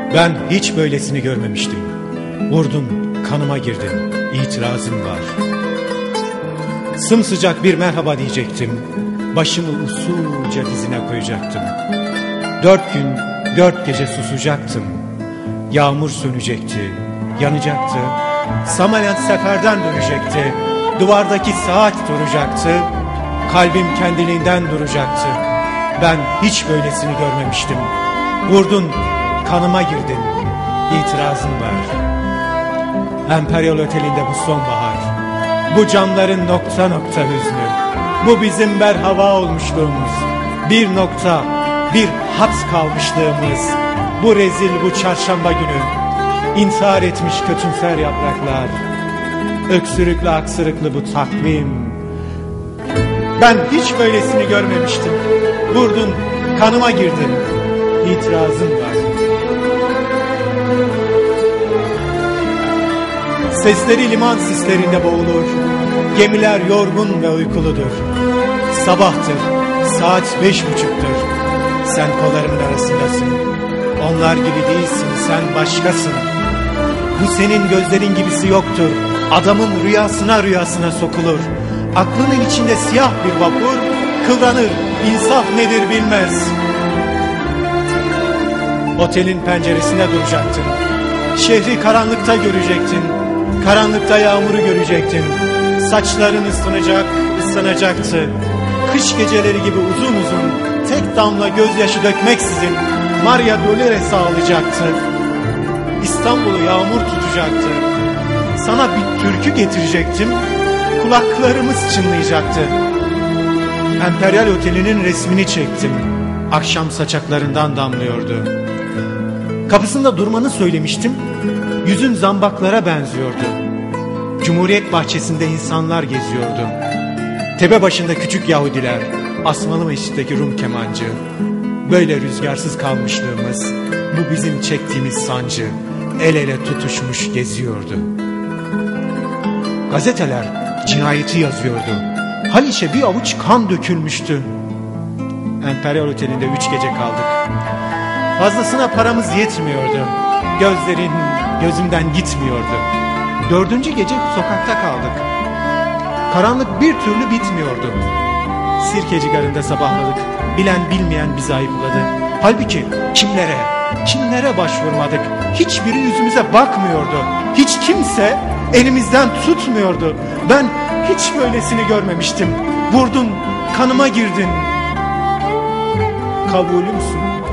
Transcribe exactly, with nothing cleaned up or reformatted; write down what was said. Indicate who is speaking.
Speaker 1: Ben hiç böylesini görmemiştim. Vurdun, kanıma girdin, itirazım var. Sımsıcak bir merhaba diyecektim. Başımı usulca dizine koyacaktım. Dört gün, dört gece susacaktım. Yağmur sönecekti, yanacaktı. Samalyat seferden dönecekti. Duvardaki saat duracaktı. Kalbim kendiliğinden duracaktı. Ben hiç böylesini görmemiştim. Vurdun, kanıma girdin, itirazım var. Emperyal Oteli'nde bu sonbahar, bu camların nokta nokta hüznü, bu bizim berhava olmuşluğumuz, bir nokta, bir hat kalmışlığımız, bu rezil bu çarşamba günü, intihar etmiş kötümser yapraklar, öksürüklü aksırıklı bu takvim. Ben hiç böylesini görmemiştim. Vurdun, kanıma girdin, itirazım var. Sesleri liman sislerinde boğulur. Gemiler yorgun ve uykuludur. Sabahtır, saat beş buçuktur. Sen kollarımın arasındasın. Onlar gibi değilsin, sen başkasın. Bu senin gözlerin gibisi yoktur. Adamın rüyasına rüyasına sokulur. Aklının içinde siyah bir vapur kıvranır, insaf nedir bilmez. Otelin penceresine duracaktın. Şehri karanlıkta görecektin. Karanlıkta yağmuru görecektin. Saçların ıslanacak, ıslanacaktı. Kış geceleri gibi uzun uzun, tek damla gözyaşı dökmeksizin Maria Dolores ağlayacaktı. İstanbul'u yağmur tutacaktı. Sana bir türkü getirecektim. Kulaklarımız çınlayacaktı. Emperyal Oteli'nin resmini çektim. Akşam saçaklarından damlıyordu. Kapısında durmanı söylemiştim. Yüzün zambaklara benziyordu. Cumhuriyet bahçesinde insanlar geziyordu. Tepe başında küçük Yahudiler, Asmalı Mescid'deki Rum kemancı. Böyle rüzgarsız kalmışlığımız, bu bizim çektiğimiz sancı, el ele tutuşmuş geziyordu. Gazeteler cinayeti yazıyordu. Haliç'e bir avuç kan dökülmüştü. Emperyal Oteli'nde üç gece kaldık. Fazlasına paramız yetmiyordu. Gözlerin gözümden gitmiyordu. Dördüncü gece sokakta kaldık. Karanlık bir türlü bitmiyordu. Sirkeci Garı'nda sabahladık. Bilen bilmeyen bizi ayıpladı. Halbuki kimlere, kimlere başvurmadık. Hiçbiri yüzümüze bakmıyordu. Hiç kimse elimizden tutmuyordu. Ben hiç böylesini görmemiştim. Vurdun, kanıma girdin. Kabulümsün.